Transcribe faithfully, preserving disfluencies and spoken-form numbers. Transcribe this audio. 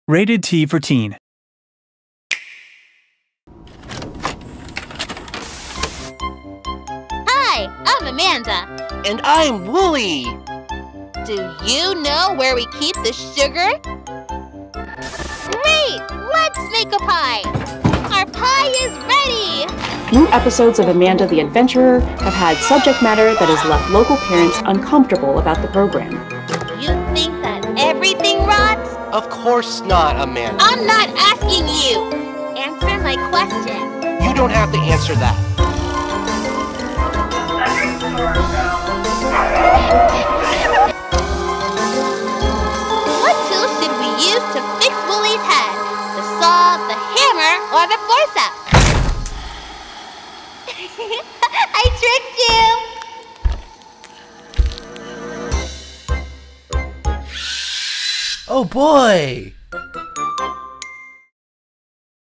Rated T for Teen. Hi, I'm Amanda. And I'm Woolie. Do you know where we keep the sugar? Great! Let's make a pie! Our pie is ready! New episodes of Amanda the Adventurer have had subject matter that has left local parents uncomfortable about the program. You think that everything rots? Of course not, Amanda. I'm not asking you! Answer my question. You don't have to answer that. What tool should we use to fix Woolie's head? The saw, the hammer, or the forceps? I tricked you! Oh boy!